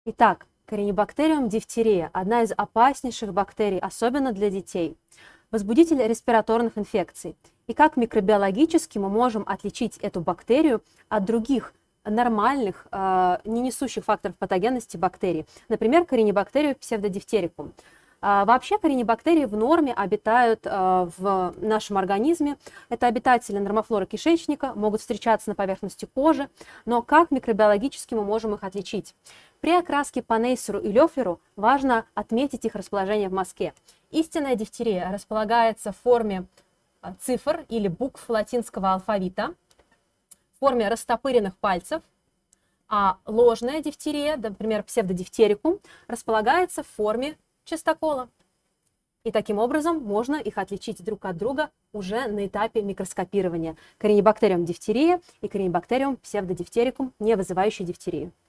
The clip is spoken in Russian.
Итак, коренибактериум дифтерия – одна из опаснейших бактерий, особенно для детей. Возбудитель респираторных инфекций. И как микробиологически мы можем отличить эту бактерию от других нормальных, не несущих факторов патогенности бактерий, например, коренибактерию псевдодифтерикум. Вообще коренибактерии в норме обитают в нашем организме. Это обитатели нормофлоры кишечника, могут встречаться на поверхности кожи, но как микробиологически мы можем их отличить? При окраске по Нейсеру и Лёфлеру важно отметить их расположение в мазке. Истинная дифтерия располагается в форме цифр или букв латинского алфавита, в форме растопыренных пальцев, а ложная дифтерия, например, псевдодифтерикум, располагается в форме чистокола. И таким образом можно их отличить друг от друга уже на этапе микроскопирования. Коренибактериум дифтерия и коренибактериум псевдодифтерикум, не вызывающий дифтерию.